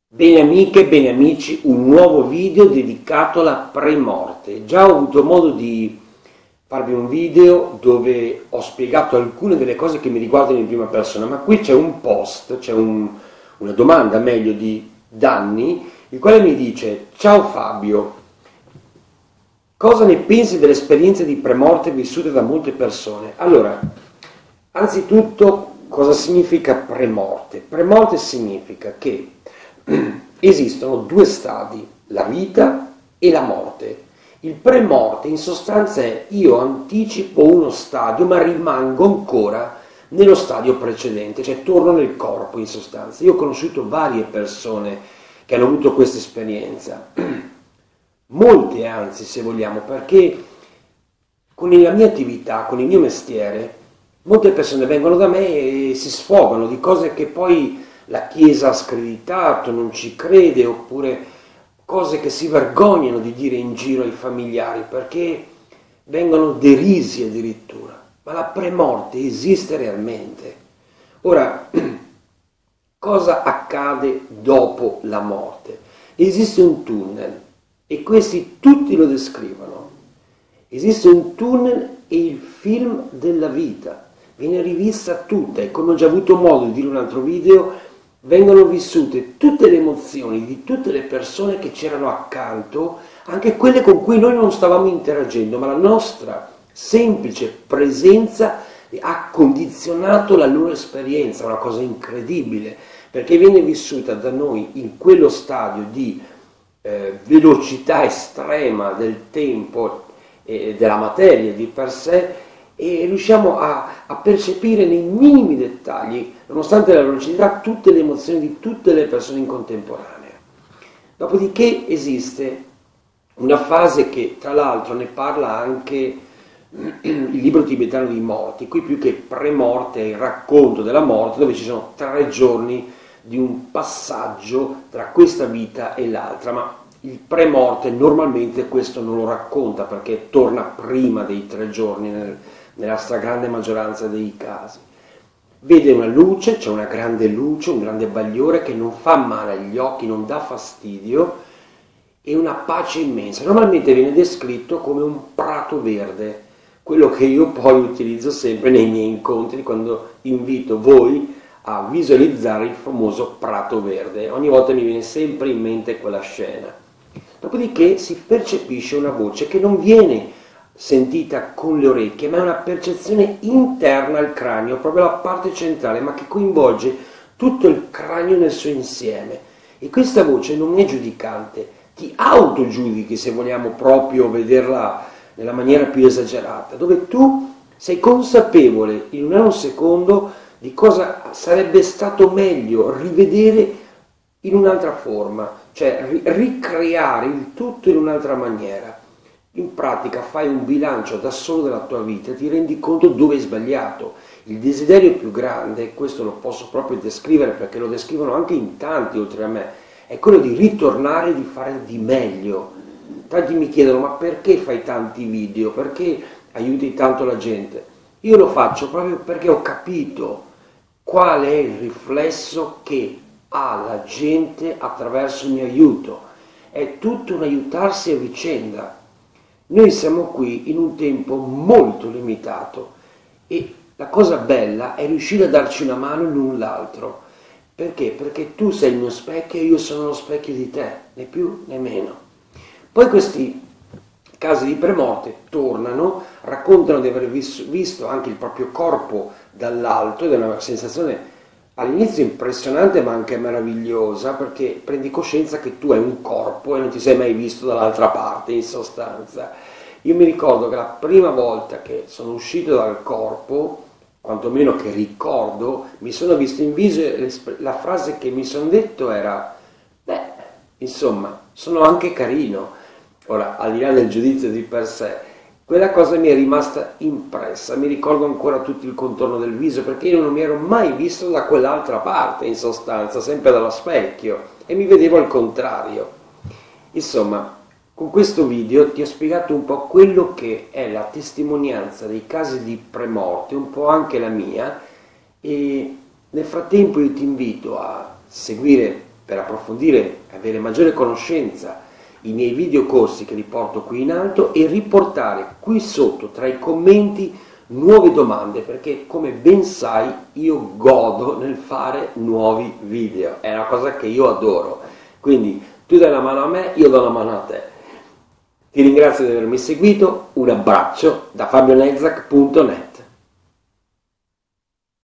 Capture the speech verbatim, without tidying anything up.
Bene amiche, bene amici, un nuovo video dedicato alla pre-morte. Già ho avuto modo di farvi un video dove ho spiegato alcune delle cose che mi riguardano in prima persona, ma qui c'è un post, c'è un, una domanda meglio di Danni, il quale mi dice: ciao Fabio, cosa ne pensi delle esperienze di pre-morte vissute da molte persone? Allora, anzitutto, cosa significa pre-morte? Pre-morte significa che esistono due stadi, la vita e la morte. Il pre-morte in sostanza è: io anticipo uno stadio ma rimango ancora nello stadio precedente, cioè torno nel corpo in sostanza. Io ho conosciuto varie persone che hanno avuto questa esperienza, molte anzi se vogliamo, perché con la mia attività, con il mio mestiere, molte persone vengono da me e si sfogano di cose che poi la Chiesa ha screditato, non ci crede, oppure cose che si vergognano di dire in giro ai familiari perché vengono derisi addirittura. Ma la premorte esiste realmente. Ora, cosa accade dopo la morte? Esiste un tunnel e questi tutti lo descrivono. Esiste un tunnel e il film della vita viene rivista tutta, e come ho già avuto modo di dire in un altro video, vengono vissute tutte le emozioni di tutte le persone che c'erano accanto, anche quelle con cui noi non stavamo interagendo, ma la nostra semplice presenza ha condizionato la loro esperienza, una cosa incredibile, perché viene vissuta da noi in quello stadio di eh, velocità estrema del tempo e della materia di per sé, e riusciamo a, a percepire nei minimi dettagli, nonostante la velocità, tutte le emozioni di tutte le persone in contemporanea. Dopodiché esiste una fase che tra l'altro ne parla anche il libro tibetano dei morti, qui più che pre-morte è il racconto della morte, dove ci sono tre giorni di un passaggio tra questa vita e l'altra, ma il pre-morte normalmente questo non lo racconta perché torna prima dei tre giorni nel, nella stragrande maggioranza dei casi. Vede una luce, c'è una grande luce, un grande bagliore che non fa male agli occhi, non dà fastidio, e una pace immensa. Normalmente viene descritto come un prato verde, quello che io poi utilizzo sempre nei miei incontri quando invito voi a visualizzare il famoso prato verde. Ogni volta mi viene sempre in mente quella scena. Dopodiché si percepisce una voce che non viene sentita con le orecchie, ma è una percezione interna al cranio, proprio la parte centrale, ma che coinvolge tutto il cranio nel suo insieme. E questa voce non è giudicante, ti autogiudichi, se vogliamo proprio vederla nella maniera più esagerata, dove tu sei consapevole in un nanosecondo di cosa sarebbe stato meglio rivedere in un'altra forma, cioè ricreare il tutto in un'altra maniera. In pratica fai un bilancio da solo della tua vita e ti rendi conto dove hai sbagliato. Il desiderio più grande, questo lo posso proprio descrivere perché lo descrivono anche in tanti oltre a me, è quello di ritornare e di fare di meglio. Tanti mi chiedono: ma perché fai tanti video? Perché aiuti tanto la gente? Io lo faccio proprio perché ho capito qual è il riflesso che ha la gente attraverso il mio aiuto. È tutto un aiutarsi a vicenda. Noi siamo qui in un tempo molto limitato e la cosa bella è riuscire a darci una mano l'un l'altro. Perché? Perché tu sei il mio specchio e io sono lo specchio di te, né più né meno. Poi questi casi di premorte tornano, raccontano di aver visto anche il proprio corpo dall'alto, ed è una sensazione all'inizio impressionante ma anche meravigliosa, perché prendi coscienza che tu hai un corpo e non ti sei mai visto dall'altra parte, in sostanza. Io mi ricordo che la prima volta che sono uscito dal corpo, quantomeno che ricordo, mi sono visto in viso e la frase che mi sono detto era: beh, insomma, sono anche carino. Ora, al di là del giudizio di per sé, quella cosa mi è rimasta impressa, mi ricordo ancora tutto il contorno del viso, perché io non mi ero mai visto da quell'altra parte, in sostanza, sempre dallo specchio, e mi vedevo al contrario. Insomma, con questo video ti ho spiegato un po' quello che è la testimonianza dei casi di premorte, un po' anche la mia, e nel frattempo io ti invito a seguire per approfondire e avere maggiore conoscenza i miei videocorsi che riporto qui in alto e riportare qui sotto tra i commenti nuove domande, perché come ben sai io godo nel fare nuovi video, è una cosa che io adoro. Quindi tu dai la mano a me, io do la mano a te. Ti ringrazio di avermi seguito, un abbraccio da fabio nezak punto net.